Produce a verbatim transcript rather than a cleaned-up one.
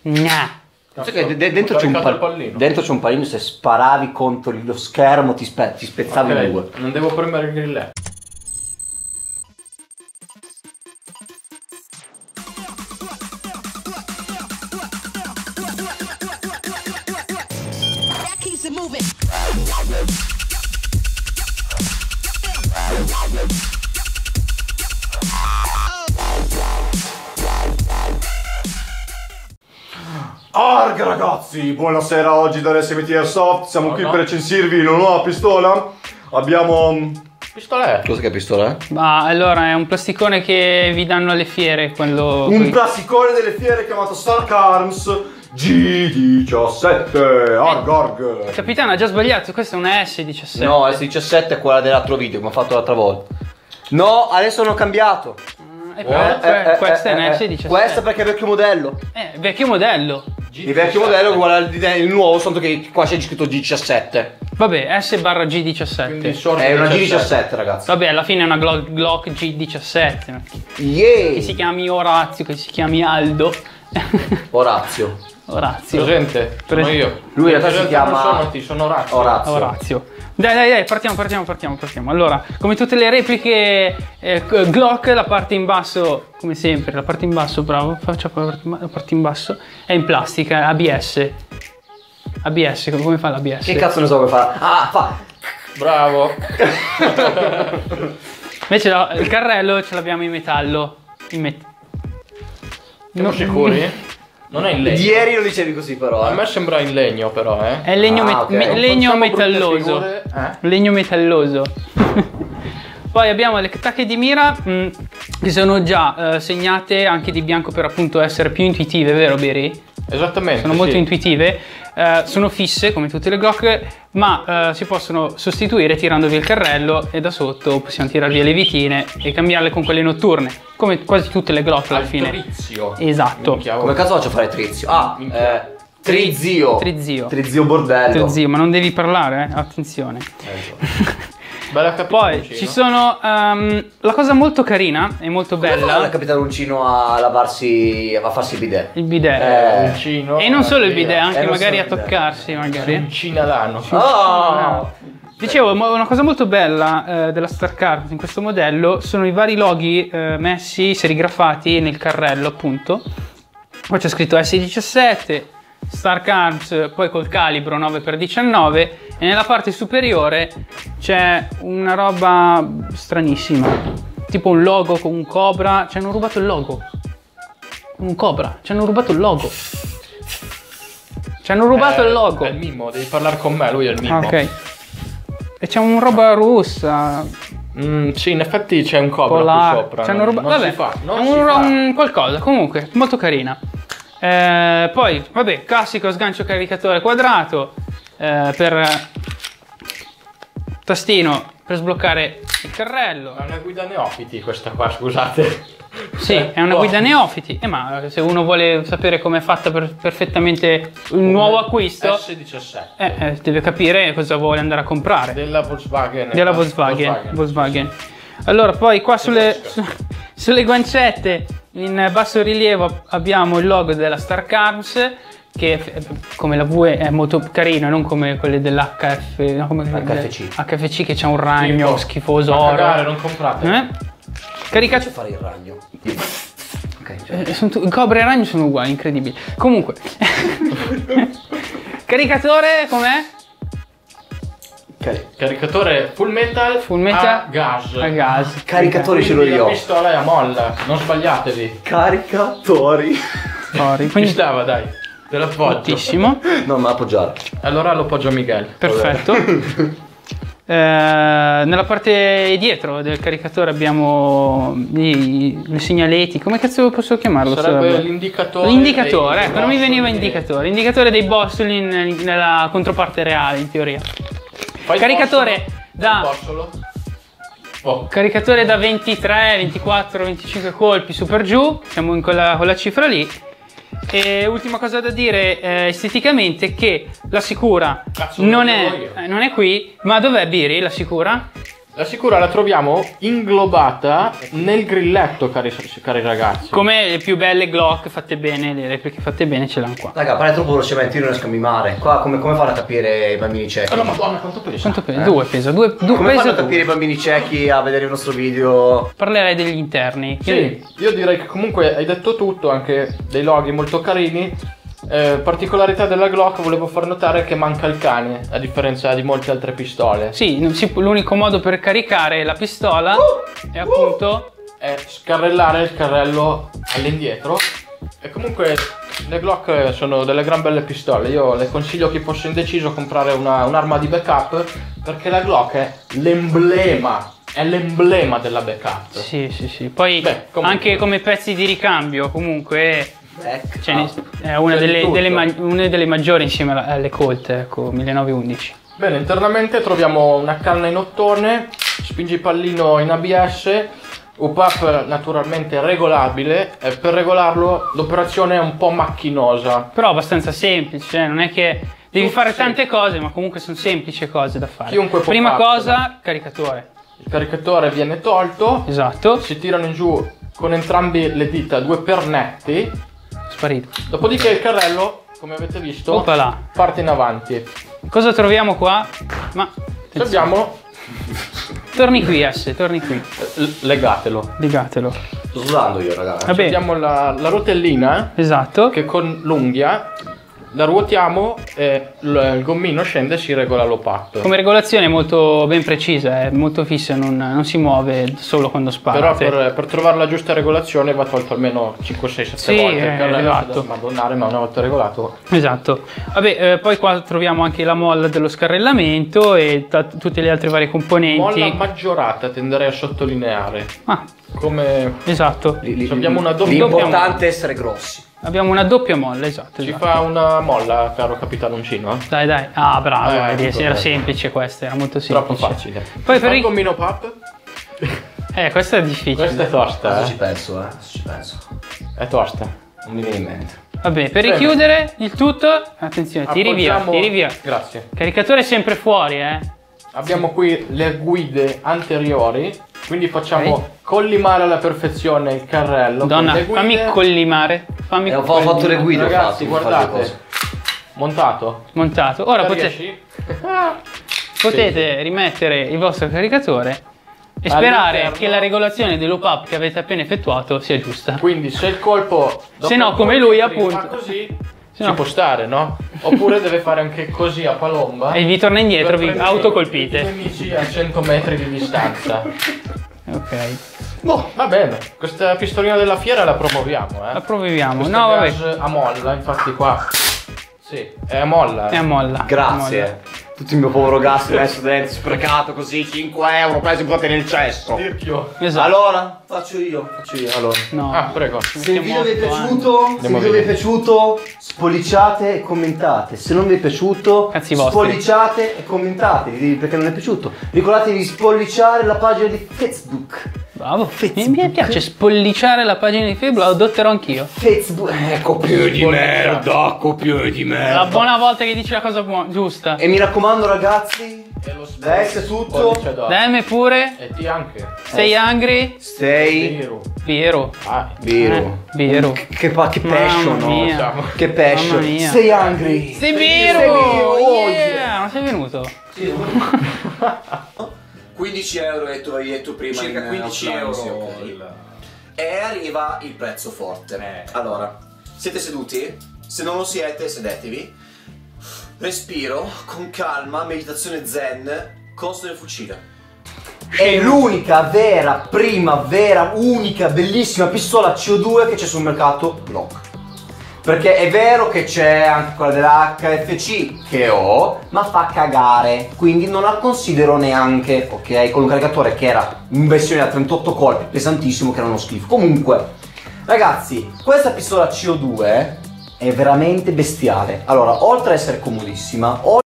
Nah. Sai che dentro c'è un, pal dentro c'è un pallino, se sparavi contro lo schermo ti, spe ti spezzavi okay, in due. Non devo premere il grilletto. Arg ragazzi, buonasera, oggi da S M T Airsoft, siamo oh, qui no. per recensirvi una nuova pistola. Abbiamo... Pistola è? Cosa che pistola è? Ma allora è un plasticone che vi danno alle fiere, quello... Un qui. plasticone delle fiere chiamato Stark Arms G diciassette, arg arg. Capitano ha già sbagliato, questa è una S diciassette. No, S diciassette è quella dell'altro video che mi ho fatto l'altra volta. No, adesso hanno cambiato. Eh, eh, eh, questa eh, è una eh, S diciassette. Questa perché è vecchio modello. Eh, vecchio modello. Il vecchio modello uguale al nuovo, soltanto che qua c'è scritto G diciassette. Vabbè, S barra G diciassette. È una G diciassette, ragazzi. Vabbè, alla fine è una Glock, Glock G diciassette. Yeah. Che si chiami Orazio, che si chiami Aldo. Orazio. Orazio. Presente, sono io. Lui in realtà si chiama... Sono, ti, sono Orazio. Orazio. Orazio. Dai, dai, dai, partiamo, partiamo, partiamo, partiamo. Allora, come tutte le repliche eh, Glock, la parte in basso, come sempre, la parte in basso, bravo, faccia la parte in basso, è in plastica, A B S. A B S, come fa l'A B S? Che cazzo ne so come fa? Ah, fa! Bravo! Invece la, il carrello ce l'abbiamo in metallo. In met Siamo sicuri? Non è in legno. Ieri lo dicevi così però. A me sembra in legno però, eh. È legno, ah, okay. me legno metalloso. Eh? Legno metalloso. Poi abbiamo le tacche di mira mh, che sono già eh, segnate anche di bianco per appunto essere più intuitive, vero Beri? Esattamente. Sono sì. molto intuitive. Uh, sono fisse come tutte le Glock, ma uh, si possono sostituire tirando via il carrello e da sotto possiamo tirare via le vitine e cambiarle con quelle notturne, come quasi tutte le Glock alla fine. Trizio. Esatto. Minchia, come cazzo faccio a fare trizio? Ah, eh, trizio. Trizio. Trizio bordello. Trizio, ma non devi parlare, eh? Attenzione. Eh, Bella Poi ci sono um, la cosa molto carina e molto Come bella. il capitano Uncino a lavarsi, a farsi il bidet. Il bidet. Eh, Uncino, e non solo il bidet, anche eh, magari a bidet. toccarsi, magari. Uncina l'anno. Oh. Dicevo, una cosa molto bella eh, della Stark Arms in questo modello sono i vari loghi eh, messi, serigrafati nel carrello, appunto. Poi c'è scritto S diciassette, Stark Arms, poi col calibro nove per diciannove, e nella parte superiore c'è una roba stranissima, tipo un logo con un cobra. Ci hanno rubato il logo. Un cobra, ci hanno rubato il logo. Ci hanno rubato eh, il logo. È il mimo, devi parlare con me, lui è il mimo. Ok. E c'è un roba russa. Mm, sì, in effetti c'è un cobra Polar. qui sopra. Ci hanno rubato. Non Vabbè, si fa, non è si un, fa. un qualcosa, comunque, molto carina. Eh, poi, vabbè, classico sgancio caricatore quadrato eh, per tastino per sbloccare il carrello. È una guida neofiti questa qua, scusate. Sì, è una guida neofiti. Eh, ma se uno vuole sapere come è fatta per, perfettamente un nuovo acquisto, S diciassette. eh, eh, deve capire cosa vuole andare a comprare. Della Volkswagen. Della Volkswagen. Volkswagen. Volkswagen. Allora, poi qua sulle, su, sulle guancette in basso rilievo abbiamo il logo della Stark Arms, che come la V è molto carino, non come quelle dell'H F, no, come H F C. H F C che c'è un ragno Schifo. schifoso Ma oro. cagare, non comprate. Eh? Caricato. Faccio fare il ragno. Okay, cioè. eh, sono tu... Cobra e ragno sono uguali, incredibili. Comunque. Caricatore com'è? Okay. Caricatore full metal, Full metal a gas. A gas. Caricatori ce l'ho Quindi io. la pistola è a molla, non sbagliatevi. Caricatori. Ori, Ci quindi stava, dai. Te l'appoggio. moltissimo. Non me appoggiare. Allora lo appoggio a Miguel. Perfetto. Eh, nella parte dietro del caricatore abbiamo i, i segnaleti, come cazzo posso chiamarlo? Sarebbe l'indicatore. L'indicatore, dei ecco, non mi veniva bossoli. indicatore. L'indicatore dei bossoli in- nella controparte reale, in teoria. Fai il Caricatore bossolo, da- il bossolo. Oh. Caricatore da ventitré, ventiquattro, venticinque colpi su per giù, siamo in quella, quella cifra lì. E ultima cosa da dire eh, esteticamente, che la sicura Cazzo, non lo è, dico io. eh, non è qui, ma dov'è Biri la sicura? La sicura la troviamo inglobata nel grilletto, cari, cari ragazzi. Come le più belle Glock fatte bene, le repliche fatte bene ce l'hanno qua. Raga, parla troppo velocemente, io non riesco a mimare. Qua come, come fanno a capire i bambini ciechi? Oh no, madonna, quanto pesa? Quanto pesa? Eh? Due pesa, due, due Come pesa fanno a due. capire i bambini ciechi a vedere il nostro video? Parlerei degli interni. Sì, io direi che comunque hai detto tutto, anche dei loghi molto carini. Eh, particolarità della Glock, volevo far notare che manca il cane, a differenza di molte altre pistole. Sì, non si- l'unico modo per caricare la pistola Uh! è appunto... È scarrellare il carrello all'indietro. E comunque le Glock sono delle gran belle pistole. Io le consiglio a chi fosse indeciso comprare una- un'arma di backup, perché la Glock è l'emblema, è l'emblema della backup. Sì, sì, sì. Poi Beh, comunque. anche come pezzi di ricambio, comunque... Ecco. Ce ne- è una C'è di delle, tutto. delle ma- una delle maggiori insieme alla- alle Colt, ecco, millenovecentoundici. Bene, internamente troviamo una canna in ottone, spingipallino in A B S, U P A P naturalmente regolabile, e per regolarlo l'operazione è un po' macchinosa. Però abbastanza semplice, eh, non è che devi Oh, fare sì. tante cose, ma comunque sono semplici cose da fare. Chiunque può Prima farcela. cosa, caricatore. Il caricatore viene tolto, Esatto, si tirano in giù con entrambi le dita due pernetti, sparito. dopodiché il carrello, come avete visto, Oppa là. parte in avanti. Cosa troviamo qua? Ma attenzione. Abbiamo, Torni qui, S, torni qui. l- legatelo, Legatelo. Sto sudando io, raga. Vabbè, abbiamo la, la rotellina esatto. che con l'unghia la ruotiamo e l- il gommino scende e si regola l'O P A P. Come regolazione è molto ben precisa, è molto fissa, non, non si muove solo quando Però spara. per, per trovare la giusta regolazione va tolto almeno cinque sei sette Sì, volte il eh, carrello, esatto. si deve smadonnare, ma una volta regolato. Esatto. Vabbè, eh, poi qua troviamo anche la molla dello scarrellamento e ta- tutte le altre varie componenti. Molla maggiorata tenderei a sottolineare. Ah, Come esatto. Li- li- abbiamo una doppia L'importante è essere grossi. Abbiamo una doppia molla, esatto. Ci esatto. fa una molla, caro capitano Uncino? Eh? Dai, dai. Ah, bravo, Eh, vedi, ecco, era eh. semplice questa, era molto semplice. Troppo facile. Poi per il i- gommino P A P? Eh, questa è difficile. Questa è tosta, Adesso ci eh? penso, eh. Adesso ci penso. È tosta. Non mi viene in mente. Vabbè, per Bene. richiudere il tutto, attenzione, tiri via, Appoggiamo- tiri via. Grazie. Caricatore sempre fuori, eh. Abbiamo qui le guide anteriori, quindi facciamo Ok. collimare alla perfezione il carrello. Donna, con le guide. fammi collimare. Fammi Eh, ho ho fatto le collimare. guide, ho Ragazzi, fatto, ho fatto le guardate. cose. Montato. Montato. Ora La potete, riesci? potete rimettere il vostro caricatore e sperare All'interno. che la regolazione dell'O P A P che avete appena effettuato sia giusta. Quindi se il colpo Se no, dopo come due lui, metri appunto. fa così, Se ci no- può stare, no? Oppure deve fare anche così a palomba. E vi torna indietro, per vi prendere autocolpite. i nemici a cento metri di distanza. Ok. Boh, va bene. Questa pistolina della fiera la promuoviamo, eh. La proviamo. Questo No, vabbè. gas a molla, infatti qua. Sì, è a molla. È a molla. Grazie. Tutto il mio povero gas messo dentro, sprecato così, cinque euro presi buttati nel cesso. Tirchio. Esatto. Allora, faccio io, faccio io, allora. No. Ah, prego. Se il video vi è Mettiamo otto piaciuto, se il Andiamo video vi è via. piaciuto, spolliciate e commentate. Se non vi è piaciuto, Cazzi vostri. spolliciate e commentate perché non è piaciuto. Ricordatevi di spolliciare la pagina di Facebook. Bravo. Mi, mi piace spolliciare la pagina di Facebook, lo adotterò anch'io. Facebook. Eh, copione di merda, copione di È la merda. buona volta che dici la cosa buona, giusta. E mi raccomando ragazzi, E lo da S è tutto. pollice d'oro. Da M pure. E ti anche. Sei hungry? Stay Vero. Biero. Ah, vero. Eh, vero. Che, che, pa- che Mamma passion, no? mia. siamo. Che passion. Mamma mia. Stay hungry. Sei Sei vero! vero, oh, Yeah! Non sei venuto? quindici euro hai detto, hai detto prima. Circa in, eh, quindici offline, euro sì, ok. il- E arriva il prezzo forte. Eh. Allora, siete seduti? Se non lo siete, sedetevi. Respiro, con calma, meditazione zen, costo del fucile. È l'unica vera, prima, vera, unica, bellissima pistola C O due che c'è sul mercato Glock. Perché è vero che c'è anche quella della H F C che ho, ma fa cagare, quindi non la considero neanche, ok? Con un caricatore che era in versione da trentotto colpi, pesantissimo, che era uno schifo. Comunque, ragazzi, questa pistola C O due è veramente bestiale. Allora, oltre ad essere comodissima,